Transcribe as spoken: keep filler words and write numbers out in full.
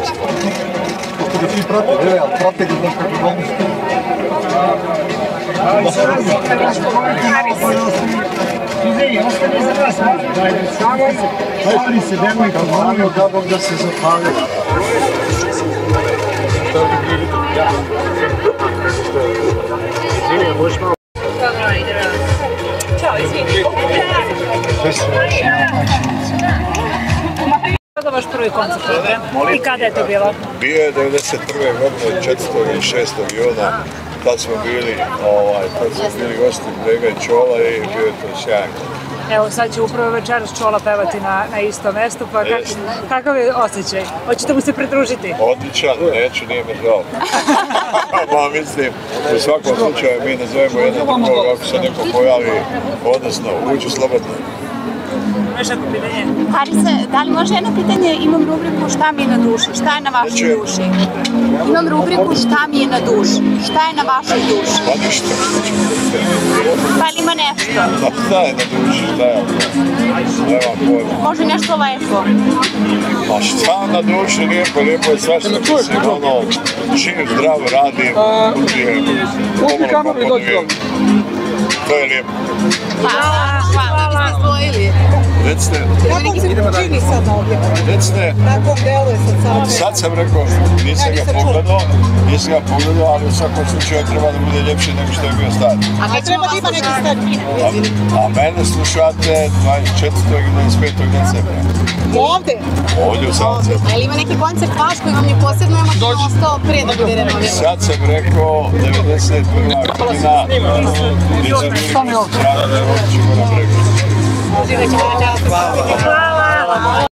Kako da svi prate, ne, ali prate ga znaš kako gledam. Izvini, ostane za vas, daj se devojka, Molio da vam da se zapalila. Izvini, možeš malo... Dobro, ide raz. Ćao, izvini. Kada vaš prvi koncert? I kada je to bilo? Bio je devedeset prve godine, četvrtog i šestog juna. Tad smo bili, ovaj, tad smo bili gosti Brega i Čola i bio je to sjajno. Evo, sad će upravo večeras Čola pevati na, na istom mestu, pa kak, kakav je osjećaj? Hoćete mu se pridružiti? Odličan, neću, nije me žao. Ma mislim, u svakom slučaju mi nazovemo jedan drugog ako se neko pojavi, odnosno uđu slobodno. Imaš neko pitanje? Harise, da li može jedno pitanje? Imam rubriku šta mi je na duši, šta je na vašoj duši? Imam rubriku šta mi je na duši, šta je na vašoj duši? Pa ništa. Pa li ima nešto? Pa šta je na duši, šta je? Nemam pojma. Može nešto lepo? Pa šta na duši lijepo, lijepo je svašta, mislim, ono, čim zdravo radim, uđujem, pomalo popunujem. To je lijepo. Hvala, hvala, vi ste izdvojili. Recite. Kako se čini sad ovdje? Recite. Kako deluje sad sad? Sad sam rekao, nisam ga pogledao, nisam ga pogledao, ali u svakom slučaju treba da bude ljepši nego što je bio stari. A kad treba da ima neki stari? A mene slušate dvadeset četvrtog i dvadeset petog decembra. Ovde? Ovdje u Sancelu. A ili ima neki koncert vaš koji vam je posebno emotivno ostao prije da bude renoviran? Sad sam rekao devedeset prva godina, gdje sam bili strane, ćemo na Bregu. Hvala.